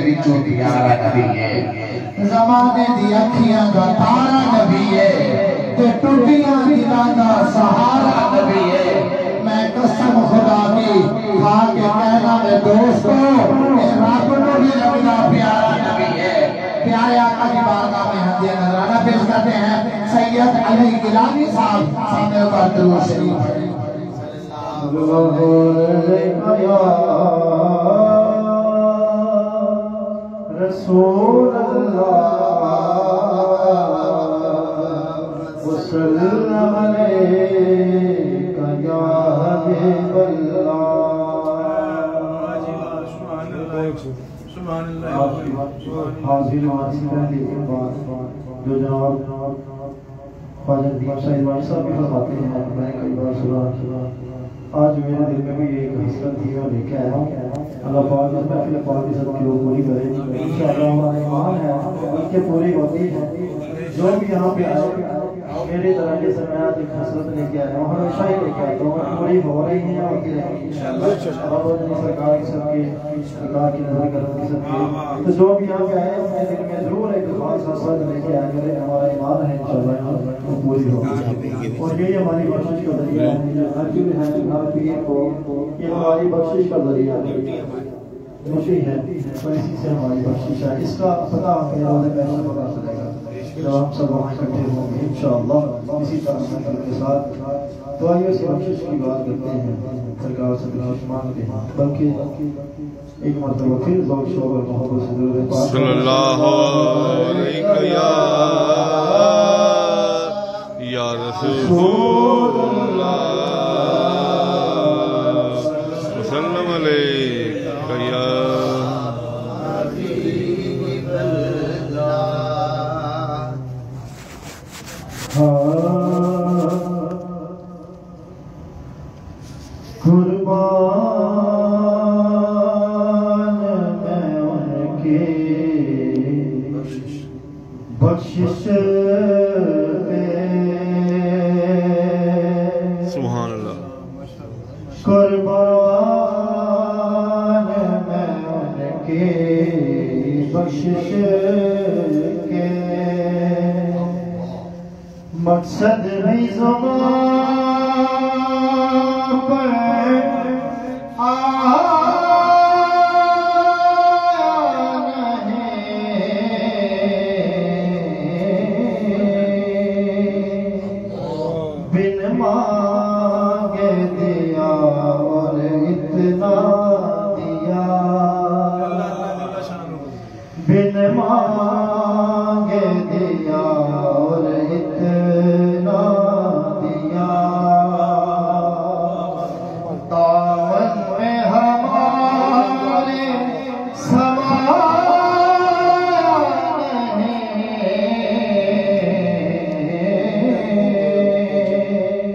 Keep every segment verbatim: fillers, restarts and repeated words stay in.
विचों प्यारा नबी है, ज़माने दी अखियां दा तारा नबी है, ते टूटियां दिलां दा सहारा नबी है। मैं कसम खुदा की खा के कहना मेरे दोस्तों, रब नूं भी लगदा प्यारा नबी है। प्यारे आका की बारगाह में हदिया नजराना पेश करते हैं। सैयद अली गिलानी साहब सामने का दरूद शरीफ रसूल अल्लाह वसल्लम अलैका या हबीबल्लाह। हाजिर जो जनाब ख्वाजा नदीम साहिब साहब भी फरमाते हैं, मैं कई बार सुना आज मेरे दिल में भी एक हसरत थी और लेके आया हूँ। अल्लाह पाक इस महफिल पाक की सबकी लोग पूरी करे इंशाअल्लाह। हमारा ईमान है उनके पूरी होती है। जो भी यहाँ पे आए मेरी तरह जैसे मैं आज एक हसरत लेके आया हूँ, हमेशा ही लेके आता हूँ, पूरी हो रही है होती रहेगी इंशाअल्लाह। सरकार की सबकी सरकार की नजर करम की सबकी, तो जो भी यहाँ पे आए अपने दिल में जरूर एक खास हसरत लेके आया करें। हमारा ईमान है इंशाअल्लाह वो पूरी होगी और यही हमारी बख्शिश का जरिया है। हर पीर है हर पीर को ये हमारी बख्शिश का जरिया है, खुशी है तो इसी से हमारी बख्शिश है। इसका पता हमें रोज़े पैसे पता चलेगा जब हम सब वहाँ इकट्ठे होंगे इंशाअल्लाह इसी तरह के साथ। तो आइए इस बख्शिश की बात करते हैं, सरकार से बख्शिश मांगते हैं, बल्कि एक मरतबा फिर ज़ौक़ शौक़ और मोहब्बत से ज़रूर सल्लल्लाहु अलैहि या रसूलल्लाह वसल्लम अलैका या कुर्बान मैं उनके बख्शिश पे सुभान अल्लाह। कुर्बान मैं उनके बख्शिश के मकसद नहीं ज़ुबान पर आया नहीं, बिन मांगे दिया और इतना दिया, बिन मांगे दिया और इतना दिया। दामन में हमारे समाया नहीं,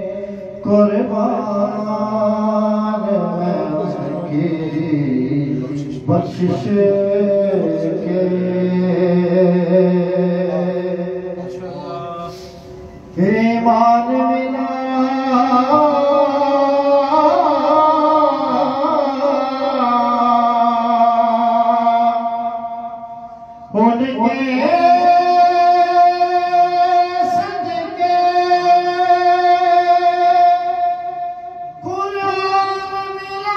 कुर्बान मैं उसकी बख्शिश के ईमान मिला उनके सदके, कुरान मिला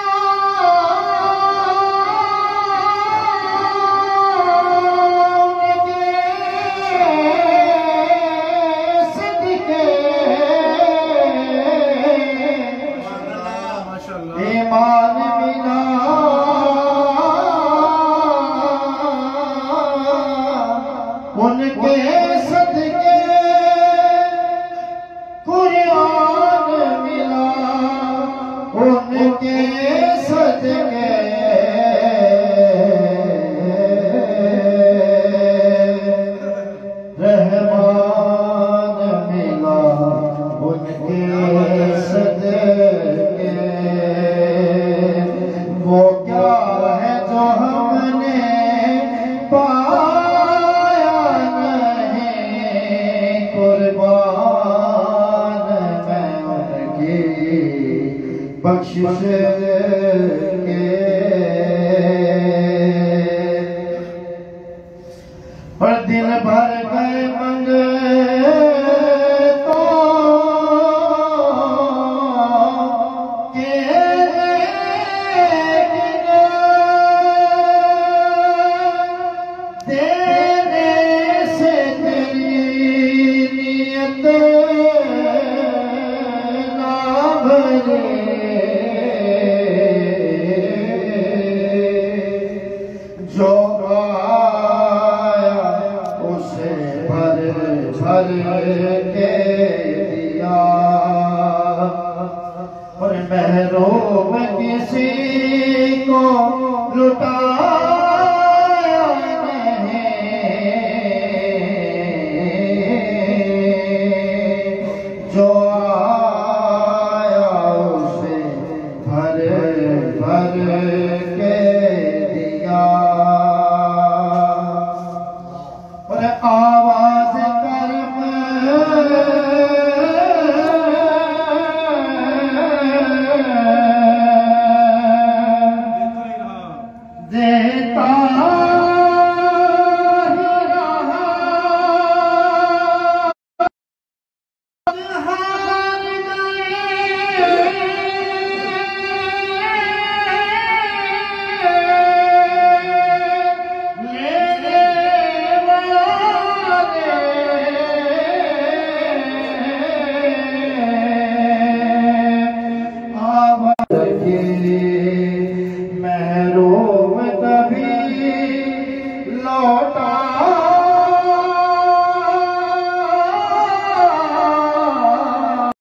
उनके सदके, ईमान मिला उनके सदके, कुरान मिला उनके सदके, रहमान मिला उनके सदके। वो क्या है जो हमने पाया नहीं, कुर्बान मैं उनकी बख्शिश के। भर गए मंगे तो तेरे से तेरी नियत ना भरे जो आया उसे भर भर के दिया और महरूम किसी को लुटाया नहीं जो आया उसे भर भर के दिया और आ